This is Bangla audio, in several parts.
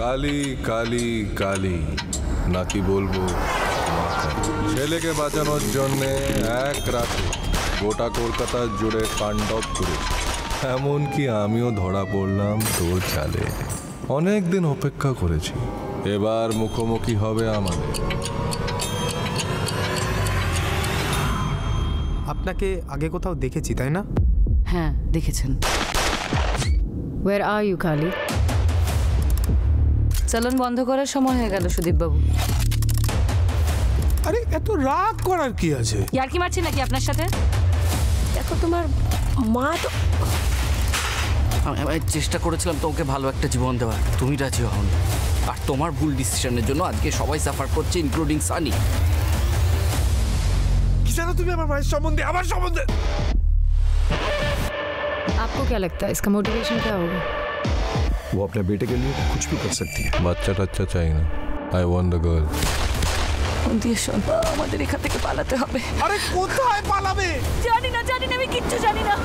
কালি কালি কালি নাকি বলবো ছেলেকে বাঁচানোর জন্যে এক রাতে গোটা কলকাতা জুড়ে তাণ্ডব করেছে। এমনকি আমিও ধরা পড়লাম তোর চালে। অনেক দিন অপেক্ষা করেছি, এবার মুখোমুখি হবে আমাদের। আপনাকে আগে কোথাও দেখেছি তাই না? হ্যাঁ দেখেছেন। Where are you, কালি? চালান বন্ধ করার সময় হয়ে গেল সুদীপ বাবু। আরে এত রাগ করার কি আছে? ইয়ার কি মারছি নাকি আপনার সাথে? দেখো তোমার মা তো আমি চেষ্টা করেছিলাম তোমাকে ভালো একটা জীবন দেওয়ার, তুমি রাজি হন। আর তোমার ভুল ডিসিশনের জন্য আজকে সবাই সাফার করছে, ইনক্লুডিং সানি। কি জানো তুমি আমার ভাইয়ের সম্বন্ধে, আমার সম্বন্ধে? आपको क्या लगता है इसका मोटिवेशन क्या होगा? वो अपने बेटे के लिए कुछ भी कर सकती है। বাচ্চা টাচ্চা চাই না, আই ওয়ান্ট দ্য গার্ল। দিয়ে শোন, আমাদের এখান থেকে পালাতে হবে। আরে কোথায় পালাবে? জানি না আমি কিচ্ছু জানি না।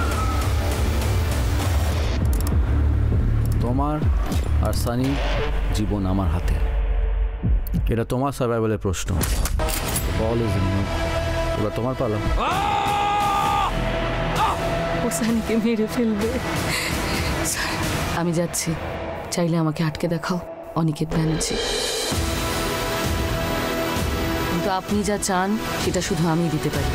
তোমার আর সানি জীবন আমার হাতে, এটা তোমার সার্ভাইভালের প্রশ্ন। বল ইজ ইন ইউ, এবার তোমার পালা। ও সানিকে মেরে ফেলবে। আমি যাচ্ছি, চাইলে আমাকে আটকে দেখাও, অনিকেত ব্যানার্জি। কিন্তু আপনি যা চান সেটা শুধু আমি দিতে পারি।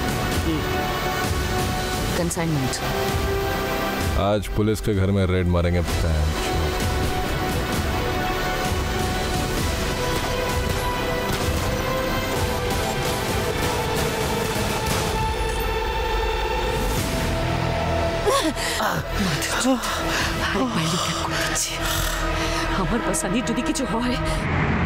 कंसाइनमेंट। आज पुलिस के घर में रेड मारेंगे। আমার পাশানি যদি কিছু হয়